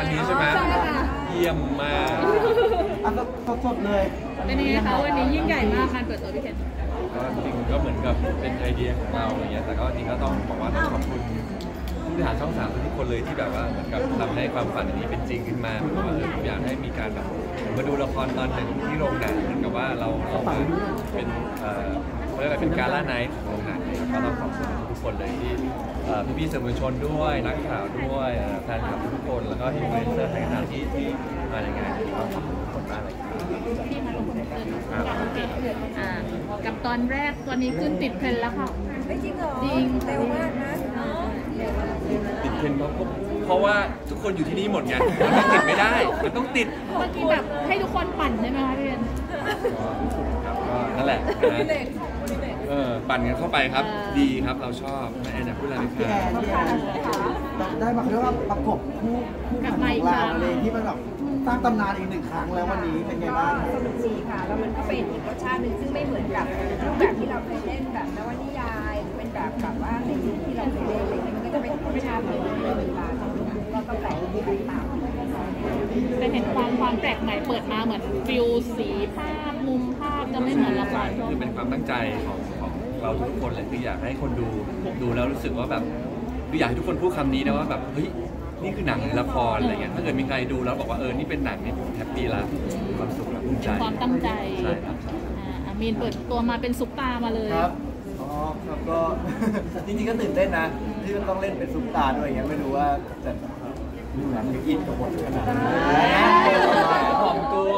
นี้ใช่ไหมเยี่ยมมากสดเลยเป็นยังไงคะวันนี้ยิ่งใหญ่มากการเปิดตัวพี่เคนก็จริงก็เหมือนกับเป็นไอเดียของเราอะไรเงี้ยแต่ก็จริงก็ต้องบอกว่าต้องขอบคุณผู้บริหารช่อง3ทุกคนเลยที่แบบว่าเหมือนกับทำให้ความฝันนี้เป็นจริงขึ้นมาเหมือนกับว่าผมอยากให้มีการแบบมาดูละครตอนหนึ่งที่โรงหนังเหมือนกับว่าเรามาเป็นเขาเรียกอะไรเป็นการล่าไนท์ของโรงหนังก็ต้องขอบคุณทุกคนเลยที่พี่ๆสื่อมวลชนด้วยนักข่าวด้วยแฟนคลับทุกคนแล้วก็อินฟลูเอนเซอร์ต่างๆที่มาในงานก็ขอบคุณทุกคนมากเลยที่มาลงทุนเกินกับตอนแรกตอนนี้ขึ้นติดเทรนด์แล้วค่ะไม่จริงเหรอจริงเร็วมากนะติดเทรนด์เพราะว่าทุกคนอยู่ที่นี่หมดไงมันติดไม่ได้มันต้องติดเมื่อกี้แบบให้ทุกคนปั่นได้ไหมคะพี่เคนก็นั่นแหละปั่นกันเข้าไปครับดีครับเราชอบแม่แอนพูดอะไรไหมครับได้มาเรียกว่าประกบคู่กับของเราเลยที่มันแบบสร้างตำนานอีก1 ครั้งแล้ววันนี้เป็นไงบ้างสนุกดีค่ะแล้วมันก็เป็นอีกรสชาติหนึ่งซึ่งไม่เหมือนกับรูปแบบที่เราเคยเล่นแบบนวนิยายเป็นแบบว่าในยุคที่เราเคยเล่นอะไรเงี้ยมันก็จะเป็นรสชาติหนึ่งเวลาก็แปลกที่แตกต่างแต่เห็นความแปลกใหม่เปิดมาเหมือนฟิลสีภาพมุมภาพจะไม่เหมือนละครคือเป็นความตั้งใจของเราทุกคนเลยคืออยากให้คนดูแล้วรู้สึกว่าแบบคืออยากให้ทุกคนพูดคำนี้นะว่าแบบเฮ้ยนี่คือหนังหรือละครอะไรเงี้ยถ้าเกิดมีใครดูแล้วบอกว่านี่เป็นหนังนี่ผมแฮปปี้ละความสุขและภูมิใจความตั้งใจใช่ครับมีนเปิดตัวมาเป็นซุปตามาเลยครับครับก็จริงๆก็ตื่นเต้นนะที่ต้องเล่นเป็นซุปตาด้วยอย่างเงี้ยไม่รู้ว่าจะเหมือนอินกับบทขนาดไหนถ่อมตัว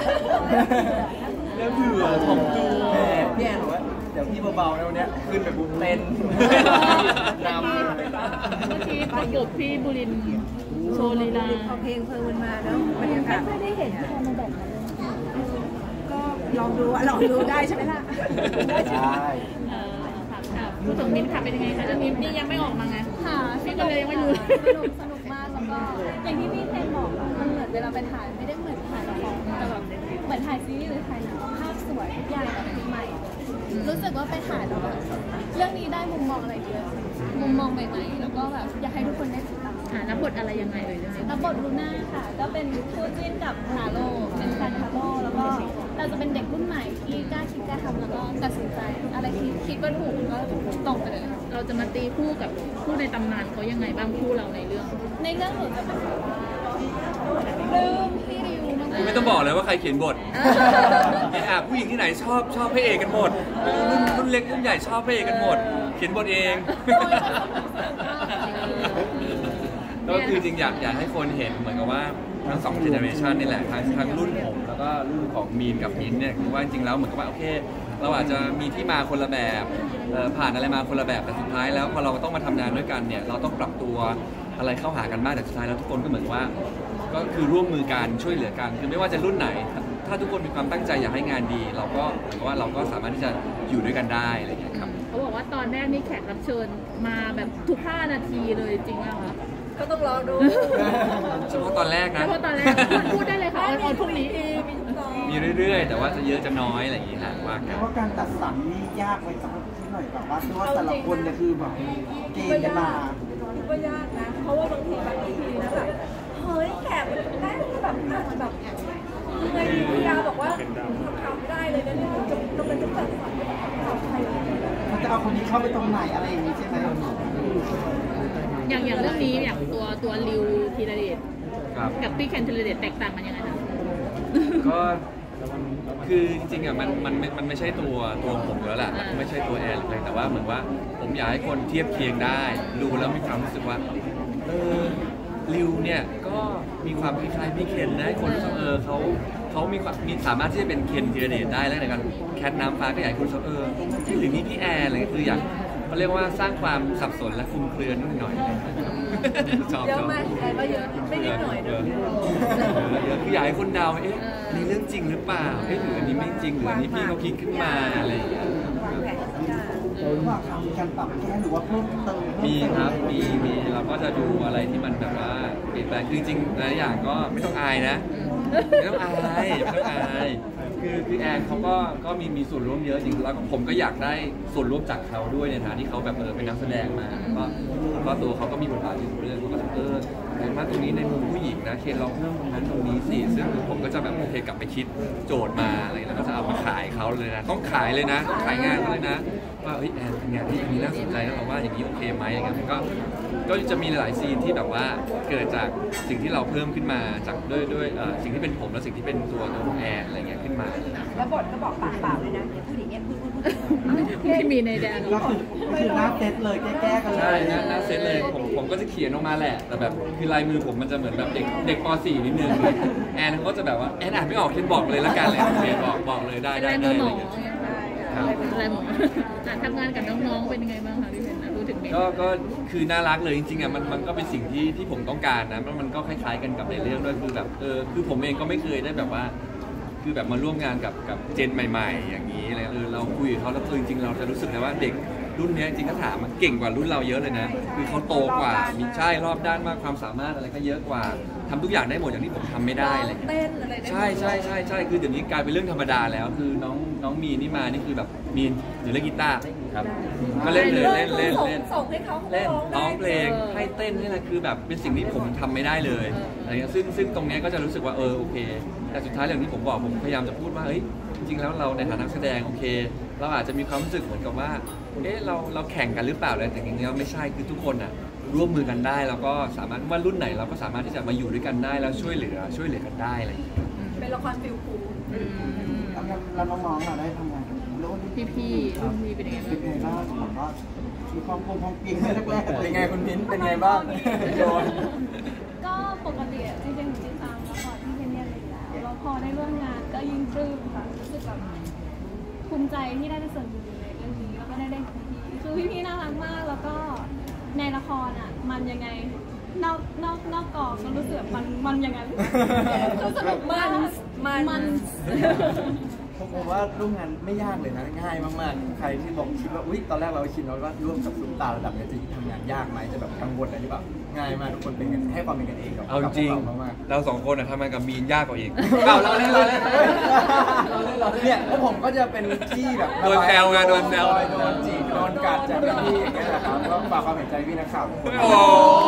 แล้วเผื่อถ่อมตัวเนี่ยหนูว่าเดี๋ยวพี่เบาๆแล้วเนี้ยขึ้นไปบุกเต้นนำเมื่อกี้ประกบพี่บุรินโชว์ลีลาเอาเพลงเพลินมาแล้วบรรยากาศไม่ได้เห็นที่มาแบบนั้นก็ลองดูได้ใช่ไหมล่ะได้พูดถึงมิ้นท์ค่ะเป็นยังไงคะเรื่องนี้นี่ยังไม่ออกมาไงค่ะพี่ก็เลยยังไม่รู้สนุกมากแล้วก็อย่างที่พี่เคนบอกมันเหมือนเวลาไปถ่ายไม่ได้เหมือนถ่ายละครแต่แบบเหมือนถ่ายซีรีส์หรือถ่ายหนังภาพสวยทุกอย่างแบบใหม่รู้สึกว่าไปถ่ายแล้วแบบเรื่องนี้ได้มุมมองอะไรเยอะมุมมองใหม่ๆแล้วก็แบบอยากให้ทุกคนได้ติดตามรับบทอะไรยังไงเลยรับบทลูน่าค่ะก็เป็นคู่จิ้นกับฮาโลเป็นแฟนฮาโลแล้วก็เราจะเป็นเด็กรุ่นใหม่ที่กล้าคิดกล้าทำแล้วก็ตัดสินใจอะไรที่คิดว่าถูกก็ตรงไปเลยเราจะมาตีคู่กับคู่ในตำนานเขายังไงบ้างคู่เราในเรื่องหนูจะเป็นลืมพี่ริวไม่ต้องบอกเลยว่าใครเขียนบทผู้หญิงที่ไหนชอบพระเอกกันหมดรุ่นเล็กรุ่นใหญ่ชอบพระเอกกันหมดเขียนบทเองก็คือจริงอยากให้คนเห็นเหมือนกับว่าทั้ง2 เจเนอเรชันนี่แหละทั้งรุ่นผมแล้วก็รุ่นของมีนกับมิ้นเนี่ยคือว่าจริงแล้วเหมือนกับว่าโอเคเราอาจจะมีที่มาคนละแบบผ่านอะไรมาคนละแบบแต่สุดท้ายแล้วพอเราต้องมาทำงานด้วยกันเนี่ยเราต้องปรับตัวอะไรเข้าหากันบ้างแต่สุดท้ายแล้วทุกคนก็เหมือนว่าก็คือร่วมมือกันช่วยเหลือกันคือไม่ว่าจะรุ่นไหนถ้าทุกคนมีความตั้งใจอยากให้งานดีเราก็เหมือนกับว่าเราก็สามารถที่จะอยู่ด้วยกันได้อะไรอย่างเงี้ยครับเขาบอกว่าตอนแรกนี่แขกรับเชิญมาแบบทุก5 นาทีเลยจริงไหมคะก็ต้องรอดูเฉพาะตอนแรกนะเฉพาะตอนแรกพูดได้เลยค่ะออนพรุ่งนี้มีเรื่อยๆแต่ว่าจะเยอะจะน้อยอะไรอย่างงี้นะว่ากันว่าการตัดสันนี่ยากไหมสำหรับที่หน่อยแบบว่าเพราะว่าแต่ละคนเนี่ยคือแบบเกณฑ์กันมาก็ยากนะเพราะว่าบางทีนะแบบเฮ้ยแขกได้แบบไงพี่ยาบอกว่าทำไม่ได้เลยนะเนี่ยต้องเป็นทุกคนเขาจะเอาคนนี้เข้าไปตรงไหนอะไรอย่างนี้ใช่ไหมอย่างเรื่องนี้อย่างตัวริวธีรเดชกับพี่เคนธีรเดชแตกต่างกันยังไงคะก็คือจริงๆมันไม่ใช่ตัวผมแล้วแหละมันไม่ใช่ตัวแอนเลยแต่ว่าเหมือนว่าผมอยากให้คนเทียบเคียงได้ดูแล้วมีความรู้สึกว่าริวเนี่ยก็มีความคล้ายๆพี่เคนนะคนรู้สึกเขามีสามารถที่จะเป็นเคนธีรเดชได้แล้วในการแคทน้ำฟ้าก็อยากให้คุณที่หรือนี่พี่แอนอะไรคืออยากเขาเรียกว่าสร้างความสับสนและคลุมเครือนิดหน่อยเยอะมากก็เยอะไม่นิดหน่อยนะเยอะคืออยากให้คนเดานี่เรื่องจริงหรือเปล่าหรืออันนี้ไม่จริงหรืออันนี้พี่เขาคิดขึ้นมาอะไรอย่างเงี้ยว่ามีการปรับแก้หรือว่าเพิ่มเติมมีครับมีเราก็จะดูอะไรที่มันแบบว่าเปลี่ยนแปลงจริงๆหลายอย่างก็ไม่ต้องอายนะไม่ต้องอายคือแอนเขาก็มีส่วนร่วมเยอะจริงแล้วผมก็อยากได้ส่วนร่วมจากเขาด้วยในฐานะที่เขาแบบเป็นนักแสดงมาก็ตัวเขาก็มีบทบาทอยู่เรื่องเขาก็แอนมาตรงนี้ในมุมผู้หญิงนะเคนลองเพิ่มตรงนั้นตรงนี้สิซึ่งผมก็จะแบบโอเคกลับไปคิดโจทย์มาอะไรแล้วก็จะเอามาขายเขาเลยนะต้องขายเลยนะขายงานเขาเลยนะว่าเฮ้ยแอนเป็นไงที่อันนี้น่าสนใจแล้วเราว่าอย่างนี้โอเคไหมอย่างเงี้ยมันก็จะมีหลายซีนที่แบบว่าเกิดจากสิ่งที่เราเพิ่มขึ้นมาจากด้วยสิ่งที่เป็นผมและสิ่งที่เป็นตัวของแอนอะไรเงี้ยขึ้นมาแล้วบทก็บอกปากเปล่าเลยนะพูดอย่างเงี้ยพูดไม่มีในแดนก็คือหน้าเซตเลยแก้กันเลยใช่หน้าเซตเลยผมก็จะเขียนออกมาแหละแต่แบบคือลายมือผมมันจะเหมือนแบบเด็กป .4 นิดนึงแอนเขาก็จะแบบว่าแอนอ่านไม่ออกเคนบอกเลยละกันเลยโอเคบอกเลยได้ลายมือหมอครับลายหมอทำงานกับน้องๆเป็นยังไงบ้างคะพี่เพนรู้ถึงเมนก็คือน่ารักเลยจริงๆอ่ะมันก็เป็นสิ่งที่ผมต้องการนะมันก็คล้ายๆกันกับในเรื่องด้วยคือแบบคือผมเองก็ไม่เคยได้แบบว่าคือแบบมาร่วมงานกับเจนใหม่ๆอย่างนี้อะไรเราคุยกับเขาแล้วจริงๆเราจะรู้สึกเลยว่าเด็กรุ่นนี้จริงๆถ้าถามมันเก่งกว่ารุ่นเราเยอะเลยนะคือเขาโตกว่ามีใช่รอบด้านมากความสามารถอะไรก็เยอะกว่าทำทุกอย่างได้หมดอย่างที่ผมทำไม่ได้เลยเต้นอะไรได้ใช่คือเดี๋ยวนี้กลายเป็นเรื่องธรรมดาแล้วคือน้องมีนนี่มานี่คือแบบมีนอยู่เล่นกีตาร์ครับก็เล่นเลยเล่นส่งให้เขาเล่นร้องเพลงให้เต้นนี่แหละคือแบบเป็นสิ่งที่ผมทำไม่ได้เลยอะไรเงี้ยซึ่งตรงนี้ก็จะรู้สึกว่าโอเคแต่สุดท้ายอย่างที่ผมบอกผมพยายามจะพูดว่าเฮ้ยจริงๆแล้วเราในฐานะนักแสดงโอเคเราอาจจะมีความรู้สึกเหมือนกับว่าเราแข่งกันหรือเปล่าเลยแต่จริงๆแล้วไม่ใช่คือทุกคนอ่ะร่วมมือกันได้แล้วก็สามารถว่ารุ่นไหนเราก็สามารถที่จะมาอยู่ด้วยกันได้แล้วช่วยเหลือกันได้อะไรอย่างเงี้ยเป็นละครฟิลคูลแล้วน้องๆได้ทำงานแล้วพี่เป็นยังไงบ้างเป็นไงบ้างผมว่ามีความคงความจริงแรกๆเป็นไงคุณมิ้นเป็นไงบ้างโดนก็ปกติจริงๆหนูติดตามละครที่เพนเนี่ยเลยแล้วพอได้ร่วมงานก็ยิ่งปลื้มค่ะรู้สึกแบบภูมิใจที่ได้เป็นส่วนหนึ่งในเรื่องนี้แล้วก็ได้เล่นกับพี่คือพี่ๆน่ารักมากแล้วก็ในละครอ่ะมันยังไงนอกกรอบก็รู้สึกแบบมันยังไงรู้สึกแบบมันผมว่าร่วมงานไม่ยากเลยนะง่ายมากๆใครที่บอกคิดว่าอุ๊ยตอนแรกเราคิดว่าร่วมกับซุปตาระดับนี้จะทำงานยากไหมจะแบบกังวลอะไรหรือเปล่าง่ายมากทุกคนเป็นกันให้ความเป็นกันเองกับเอาจริงมากเราสองคนทำงานกับมีนยากกว่าอีกเราเล่นเนี่ยแล้วผมก็จะเป็นที่แบบโดนแซวไงโดนแซวโดนจีบโดนกัดจากพี่อย่างเงี้ยแหละครับก็ฝากความเห็นใจพี่นักข่าวโอ้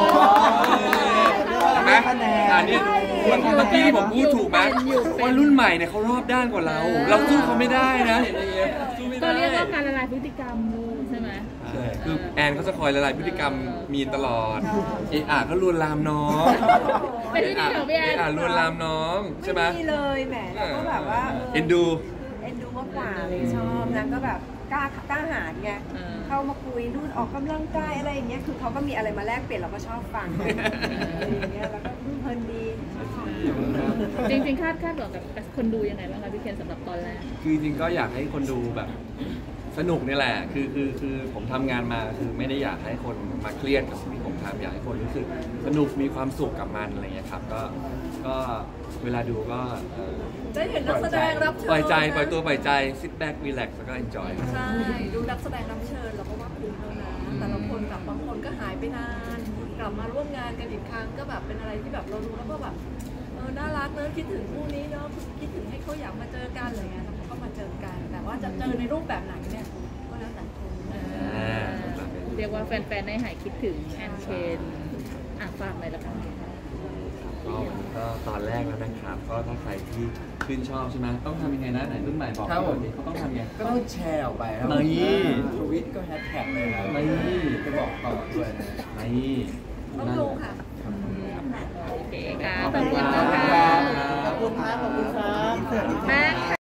ไหมอันนี้เมื่อกี้ผมพูดถูกไหมว่ารุ่นใหม่เนี่ยเขารอบด้านกว่าเราสู้เขาไม่ได้นะสู้ไม่ได้ก็เรียกว่าการละลายพฤติกรรมใช่ไหมใช่คือแอนเขาจะคอยละลายพฤติกรรมมีนตลอดก็ลวนลามน้องเป็นวิธีของพี่แอนลวนลามน้องใช่ไหมไม่มีเลยแหมแล้วก็แบบว่าเอ็นดูมากกว่าเลยชอบนางก็แบบกล้าหาญไงเข้ามาคุยนู่นออกกำลังกายอะไรอย่างเงี้ยคือเขาก็มีอะไรมาแลกเปลี่ยนเราก็ชอบฟังอะไรอย่างเงี้ยแล้วก็เพลินดีจริงๆคาดหวังกับคนดูยังไงบ้างคะพี่เคนสำหรับตอนแรกคือจริงๆก็อยากให้คนดูแบบสนุกนี่แหละคือผมทำงานมาคือไม่ได้อยากให้คนมาเครียดกับสิ่งที่ผมทำอยากให้คนรู้สึกสนุกมีความสุขกับมันอะไรอย่างเงี้ยครับก็เวลาดูก็ได้เห็นนักแสดงรับเชิญปล่อยใจปล่อยตัวปล่อยใจ sit back relax แล้วก็ enjoy ใช่ดูนักแสดงรับเชิญเราก็ว่าคุ้มแล้วนะแต่ละคนแบบบางคนก็หายไปนานกลับมาร่วมงานกันอีกครั้งก็แบบเป็นอะไรที่แบบเราดูแล้วก็แบบน่ารักเนอะคิดถึงคู่นี้เนอะคิดถึงให้เขาอยากมาเจอกันอะไรเงี้ยแล้วก็มาเจอกันแต่ว่าจะเจอในรูปแบบไหนเนี่ยก็แล้วแต่คนเรียกว่าแฟนๆได้หายคิดถึงแอนเคนฝากเลยละกันก็วันนี้ก็ตอนแรกแล้วนะครับก็ถ้าใครที่ชื่นชอบใช่ไหมต้องทำยังไงนะไหนรุ่นใหม่บอกเขาต้องทำยังไงก็ต้องแชร์ออกไปครับนี่ทวิตก็แฮชแท็กเลยครับนี่ไปบอกต่อด้วยนะนี่ต้องดูค่ะโอเคค่ะขอบคุณนะคะขอบคุณครับขอบคุณครับแม่